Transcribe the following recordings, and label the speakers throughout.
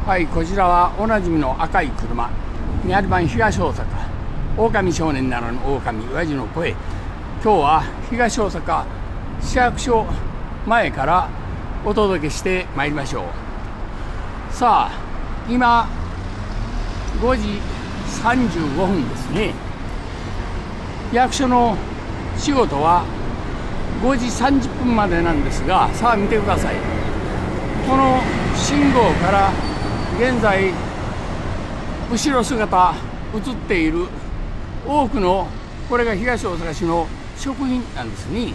Speaker 1: はい、こちらはおなじみの赤い車、宮城版東大阪、狼少年ならぬ狼、親父の声。今日は東大阪市役所前からお届けしてまいりましょう。さあ、今5時35分ですね。役所の仕事は5時30分までなんですが、さあ見てください。この信号から現在後ろ姿映っている多くの、これが東大阪市の職員なんですね。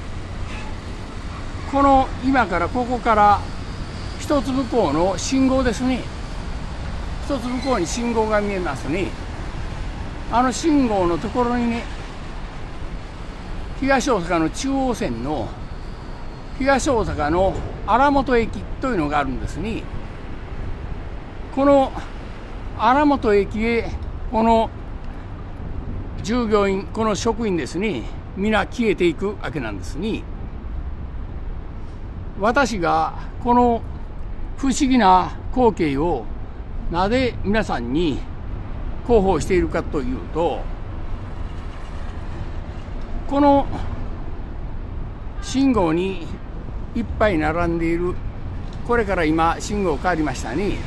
Speaker 1: この今からここから一つ向こうの信号ですね。一つ向こうに信号が見えますね。あの信号のところにね、東大阪の中央線の東大阪の荒本駅というのがあるんですね。この荒本駅へこの従業員、この職員ですね、皆消えていくわけなんですね。私がこの不思議な光景をなぜ皆さんに広報しているかというと、この信号にいっぱい並んでいる、これから今信号変わりましたね。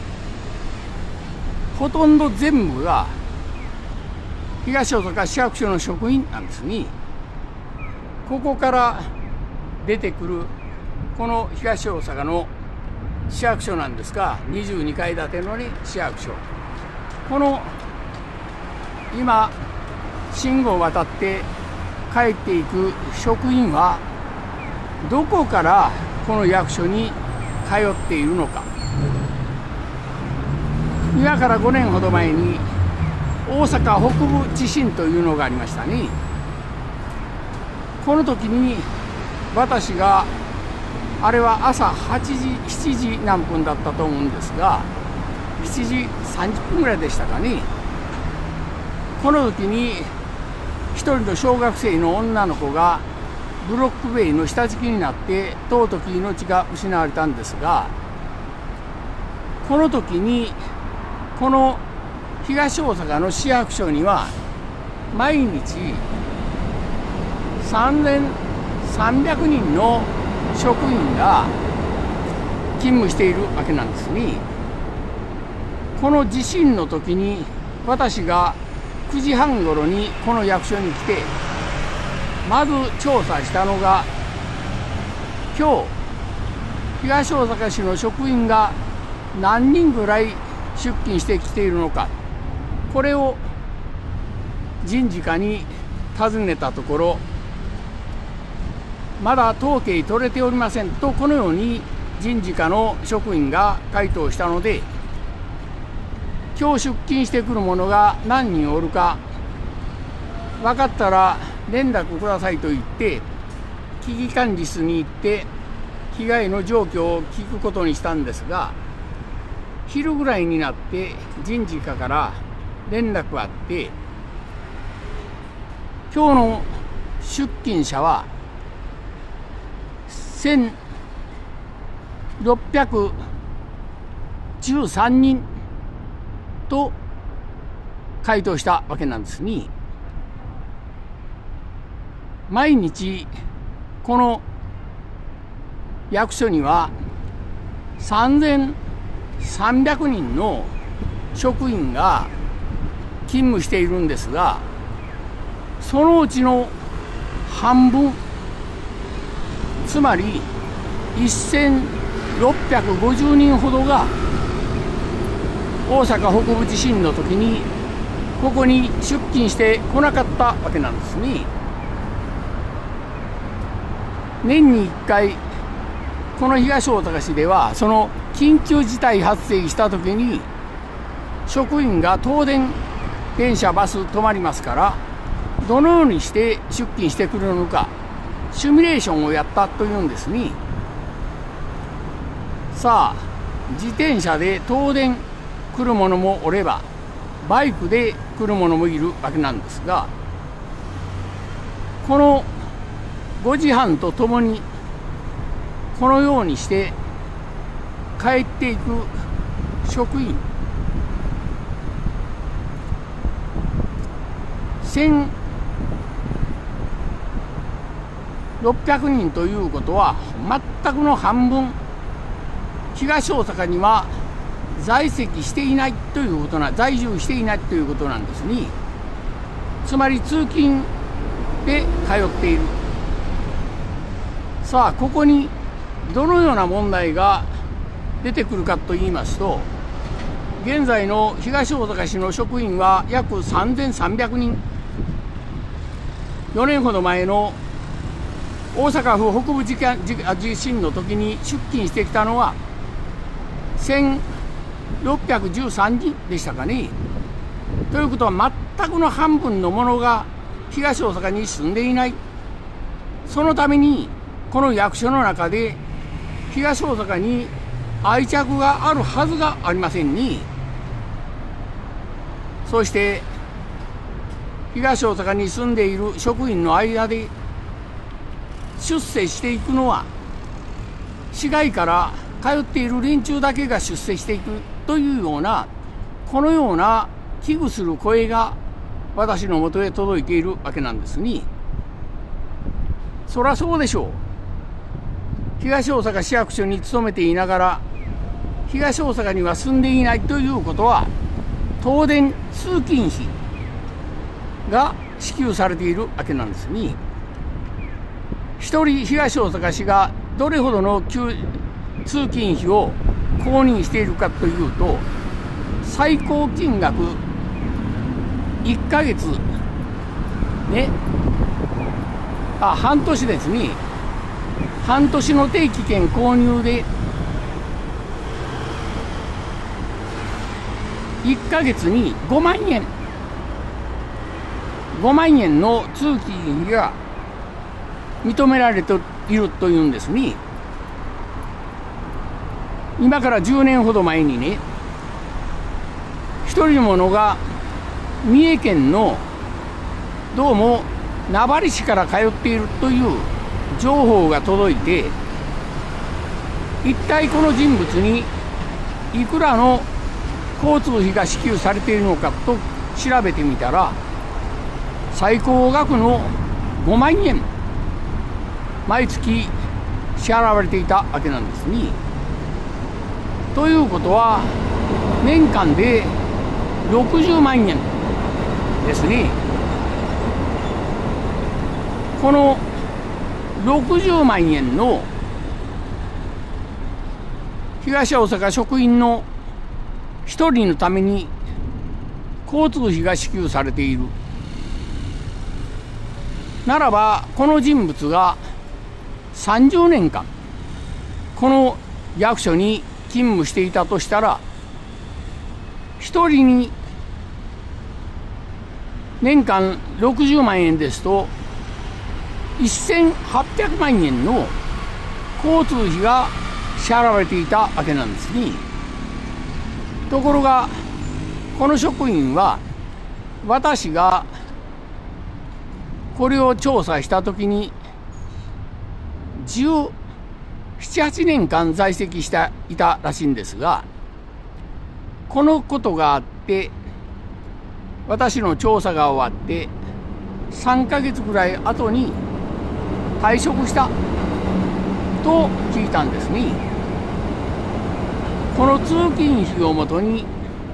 Speaker 1: ほとんど全部が東大阪市役所の職員なんですね。ここから出てくるこの東大阪の市役所なんですが、22階建ての市役所。この今信号を渡って帰っていく職員はどこからこの役所に通っているのか。今から5年ほど前に大阪北部地震というのがありましたね。この時に私が、あれは朝8時7時何分だったと思うんですが、7時30分ぐらいでしたかね。この時に一人の小学生の女の子がブロック塀の下敷きになって尊き命が失われたんですが、この時にこの東大阪の市役所には毎日3300人の職員が勤務しているわけなんですね。この地震の時に私が9時半ごろにこの役所に来て、まず調査したのが、今日東大阪市の職員が何人ぐらい出勤してきているのか、これを人事課に尋ねたところ、まだ統計取れておりませんと、このように人事課の職員が回答したので、今日出勤してくる者が何人おるか分かったら連絡くださいと言って、危機管理室に行って被害の状況を聞くことにしたんですが、昼ぐらいになって人事課から連絡があって、今日の出勤者は1613人と回答したわけなんですね。毎日この役所には3300人の職員が勤務しているんですが、そのうちの半分、つまり1650人ほどが大阪北部地震の時にここに出勤してこなかったわけなんですね。年に1回この東大阪市では、その緊急事態発生した時に職員が東電電車バス止まりますから、どのようにして出勤してくるのかシミュレーションをやったというんですね。さあ、自転車で東電来る者もおればバイクで来る者もいるわけなんですが、この5時半とともにこのようにして帰っていく職員1600人ということは、全くの半分、東大阪には在籍していないということ在住していないということなんですね。つまり通勤で通っている。さあ、ここにどのような問題が出てくるかと言いますと、現在の東大阪市の職員は約3300人。4年ほど前の大阪府北部地震の時に出勤してきたのは1613人でしたかね。ということは、全くの半分の者が東大阪に住んでいない。そのためにこの役所の中で東大阪に愛着があるはずがありませんに、そして東大阪に住んでいる職員の間で出世していくのは、市外から通っている連中だけが出世していくというような、このような危惧する声が私のもとへ届いているわけなんですね。そりゃそうでしょう。東大阪市役所に勤めていながら東大阪には住んでいないということは、東電通勤費が支給されているわけなんですね。一人東大阪市がどれほどの通勤費を公認しているかというと、最高金額1ヶ月ね、半年ですね。半年の定期券購入で1ヶ月に5万円の通勤費が認められているというんですね。今から10年ほど前にね、一人の者が三重県のどうも名張市から通っているという情報が届いて、一体この人物にいくらの交通費が支給されているのかと調べてみたら、最高額の5万円毎月支払われていたわけなんですね。ということは、年間で60万円ですね。この60万円の東大阪職員の一人のために交通費が支給されているならば、この人物が30年間この役所に勤務していたとしたら、一人に年間60万円ですと1800万円の交通費が支払われていたわけなんですね。ところがこの職員は、私がこれを調査したときに17、8年間在籍していたらしいんですが、このことがあって私の調査が終わって3ヶ月ぐらい後に退職したと聞いたんですね。この通勤費をもとに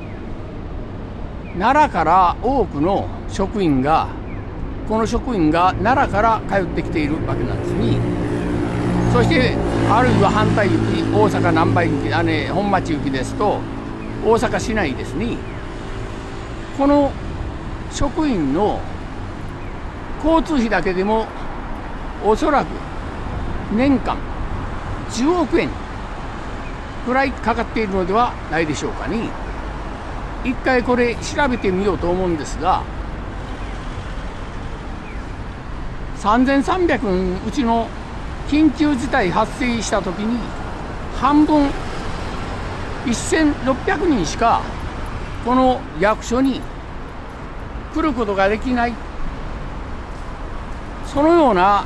Speaker 1: 奈良から多くの職員が、この職員が奈良から通ってきているわけなんですね。そしてあるいは反対行き、大阪難波行き、本町行きですと大阪市内ですね。この職員の交通費だけでもおそらく年間10億円くらいかかっているのではないでしょうかね。一回これ調べてみようと思うんですが、3300人うちの緊急事態発生した時に半分1600人しかこの役所に来ることができない、そのような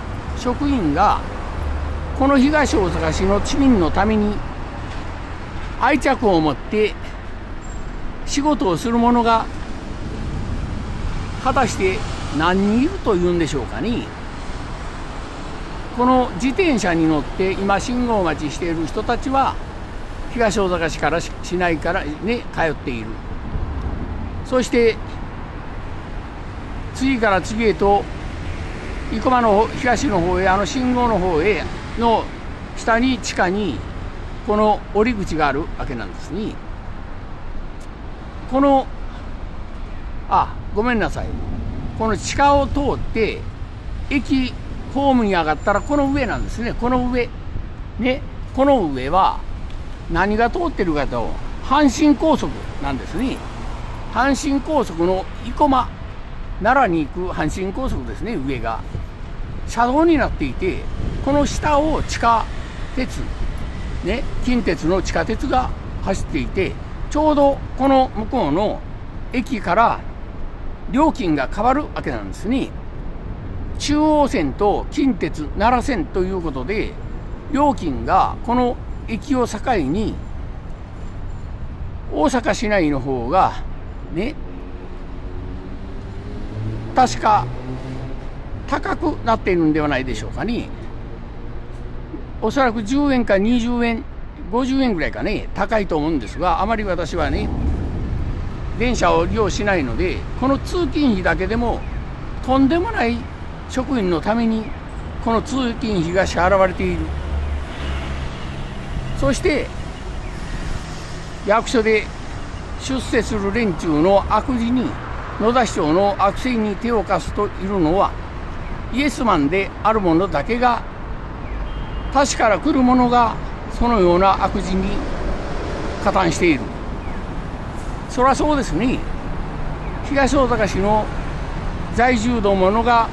Speaker 1: 職員がこの東大阪市の市民のために愛着を持って仕事をする者が果たして何人いるというんでしょうかね。この自転車に乗って今信号待ちしている人たちは東大阪市から市内からね通っている。そして次から次へと生駒の東の方へ信号の方への下に地下にこの降り口があるわけなんですね。このごめんなさい、この地下を通って駅ホームに上がったらこの上なんですね。この上ね、この上は何が通ってるかと阪神高速なんですね。阪神高速の生駒奈良に行く阪神高速ですね。上が車道になっていて、この下を地下鉄ね、近鉄の地下鉄が走っていて、ちょうどこの向こうの駅から料金が変わるわけなんですね。中央線と近鉄奈良線ということで、料金がこの駅を境に大阪市内の方がね、確か高くなっているんではないでしょうかね。おそらく10円か20円50円ぐらいかね、高いと思うんですが、あまり私はね電車を利用しないので、この通勤費だけでもとんでもない職員のためにこの通勤費が支払われている。そして役所で出世する連中の悪事に、野田市長の悪性に手を貸すといるのはイエスマンである者だけが、他市から来る者がそのような悪事に加担している。そりゃそうですね。東大阪市の在住の者が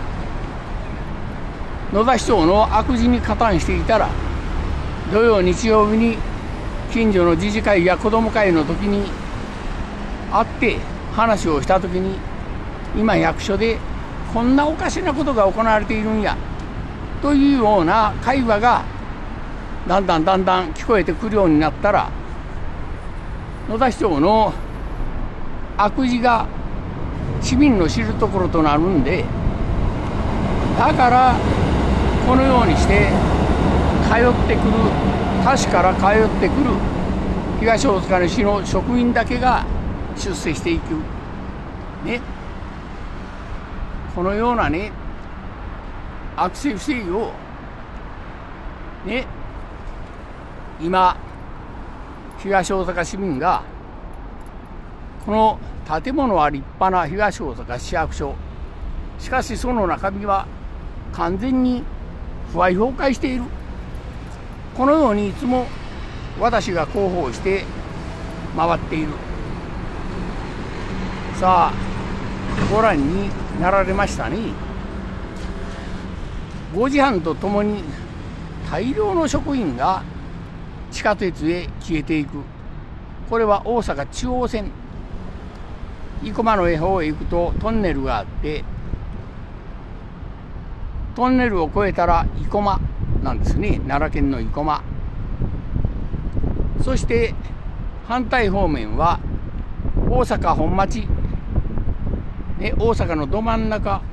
Speaker 1: 野田市長の悪事に加担していたら、土曜日曜日に近所の自治会や子ども会の時に会って話をした時に、今役所でこんなおかしなことが行われているんやというような会話がだんだん聞こえてくるようになったら、野田市長の悪事が市民の知るところとなるんで、だからこのようにして通ってくる、他市から通ってくる東大阪市の職員だけが出世していくね。このようなね悪性不正義をね、今東大阪市民が、この建物は立派な東大阪市役所、しかしその中身は完全に腐敗崩壊している。このようにいつも私が広報して回っている。さあご覧になられましたね。5時半とともに大量の職員が地下鉄へ消えていく。これは大阪中央線、生駒の方へ行くとトンネルがあって、トンネルを越えたら生駒なんですね。奈良県の生駒。そして反対方面は大阪本町、ね、大阪のど真ん中